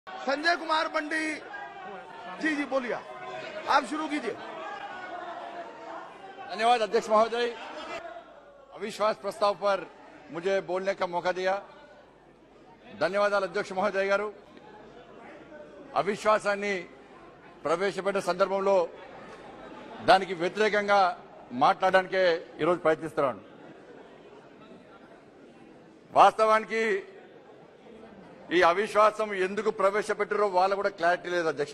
संजय कुमार बंडी जी जी बोलिए, आप शुरू कीजिए। धन्यवाद अध्यक्ष महोदय, अविश्वास प्रस्ताव पर मुझे बोलने का मौका दिया। ధన్యవాదాలు అధ్యక్ష మహోదయ గారు। అవిశ్వాసాన్ని ప్రవేశపెట్టిన సందర్భంలో దానికి వ్యతిరేకంగా మాట్లాడడానికే ఈరోజు ప్రయత్నిస్తున్నాను। వాస్తవానికి ఈ అవిశ్వాసం ఎందుకు ప్రవేశపెట్టారో వాళ్ళ కూడా క్లారిటీ లేదు అధ్యక్ష।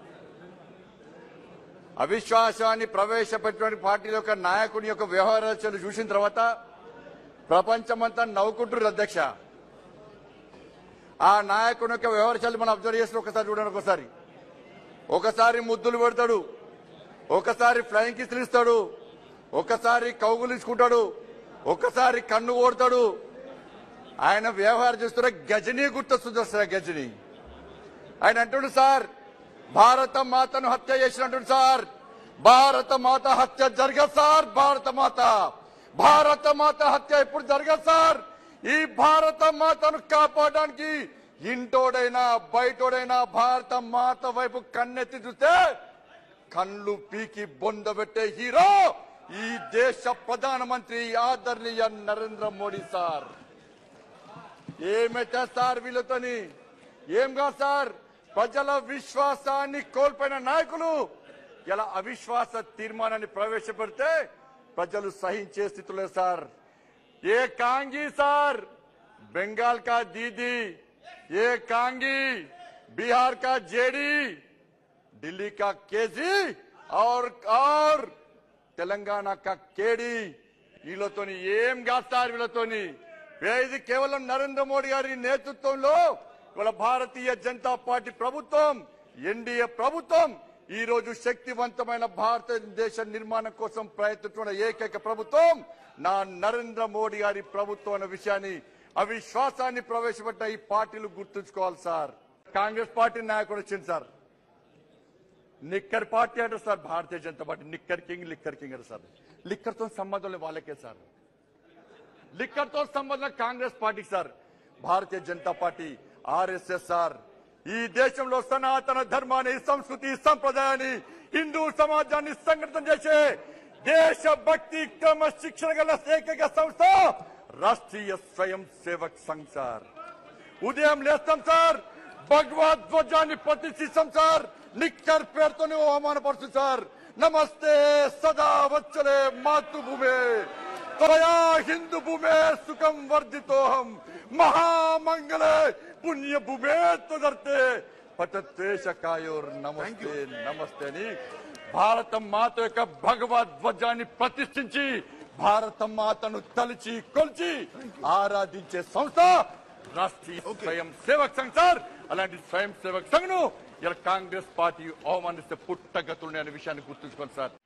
అవిశ్వాసాన్ని ప్రవేశపెట్టిన పార్టీ యొక్క నాయకుని యొక్క వ్యవహారాలు చూసిన తర్వాత ప్రపంచమంతా నవ్వుకుంటున్నారు అధ్యక్ష। ఆ నాయకుని యొక్క వ్యవహారాలు మనం అబ్జర్వ్ చేసిన ఒకసారి చూడండి, ఒకసారి ముద్దులు పెడతాడు, ఒకసారి ఫ్లయింగ్ కిస్లు ఇస్తాడు, ఒకసారి కౌగులించుకుంటాడు, ఒకసారి కన్ను ఓడతాడు। ఆయన వ్యవహారం చూస్తున్న గజనీ గుర్తొస్తుంది సార్, గజనీ। ఆయన అంటుడు సార్ భారత మాతను హత్య చేసినట్టు సార్, భారత మాత హత్య జరగదు సార్, భారత మాత హత్య ఇప్పుడు జరగదు సార్। ఈ భారత మాతను కాపాడడానికి ఇంటోడైనా బయటోడైనా భారత మాత వైపు కన్నెత్తి చూస్తే కళ్ళు పీకి బొందబెట్టే హీరో ఈ దేశ ప్రధానమంత్రి ఆదరణీయ నరేంద్ర మోడీ సార్। ఏమైతే సార్ వీళ్ళతోని ఏం కాదు సార్, ప్రజల విశ్వాసాన్ని కోల్పోయిన నాయకులు ఇలా అవిశ్వాస తీర్మానాన్ని ప్రవేశపెడితే ప్రజలు సహించే స్థితిలో సార్। ये कांगी सर बंगाल का दीदी, ये कांगी बिहार का जेडी, दिल्ली का केजी और तेलंगाना का केडी, వీళ్ళతోని ఏం కాస్తారు వీళ్ళతోని। ఇది కేవలం నరేంద్ర మోడీ గారి నేతృత్వంలో ఇవాళ భారతీయ జనతా పార్టీ ప్రభుత్వం, ఎన్డీఏ ప్రభుత్వం ఈ రోజు శక్తివంతమైన భారతదేశ నిర్మాణం కోసం ప్రయత్నిస్తున్న ఏకైక ప్రభుత్వం నా నరేంద్ర మోడీ గారి ప్రభుత్వం అనే విషయాన్ని, అవిశ్వాసాన్ని ప్రవేశపెట్టిన ఈ పార్టీలు గుర్తుంచుకోవాలి సార్। కాంగ్రెస్ పార్టీ నాయకుడు వచ్చింది సార్, నిక్కర్ పార్టీ అంటారు sir, Bharatiya Janata Party knicker king అంటారు సార్। లిక్కర్ తో సంబంధం లేదు వాళ్ళకే సార్, లిక్కర్ తో సంబంధం కాంగ్రెస్ పార్టీకి సార్। Bharatiya Janata Party RSS sir ఈ దేశంలో సనాతన ధర్మాన్ని, సంస్కృతి, సంప్రదాయాన్ని, హిందూ సమాజాన్ని సంఘటితం చేసే దేశభక్తి క్రమశిక్షణ గల ఏకైక సంస్థ రాష్ట్రీయ స్వయం సేవక్ సంఘ్ సార్। ఉదయం లేస్తాం సార్, భగవద్ ధ్వజాన్ని ప్రతిష్ఠిస్తాం సార్, నిక్కర్ పేరుతోనే అవమానపడుతుంది సార్। నమస్తే సదా వచ్చలే మాతృభూమే త్వయా హిందూ భూమే సుఖం వర్ధితోహం మహామంగళే పుణ్య భూమే త్వదర్తే పతద్వేషకాయోర్ నమస్తే నమస్తే అని భారత మాత యొక్క భగవద్ ధ్వజాన్ని ప్రతిష్ఠించి భారత మాతను తలిచి కొలిచి ఆరాధించే సంస్థ రాష్ట్రీయ స్వయం సేవక్ సంఘ్ సార్। అలాంటి స్వయం సేవక్ సంఘ్ ను ఇలా కాంగ్రెస్ పార్టీ అవమానిస్తే పుట్టగతులు అనే విషయాన్ని గుర్తుంచుకోండి సార్।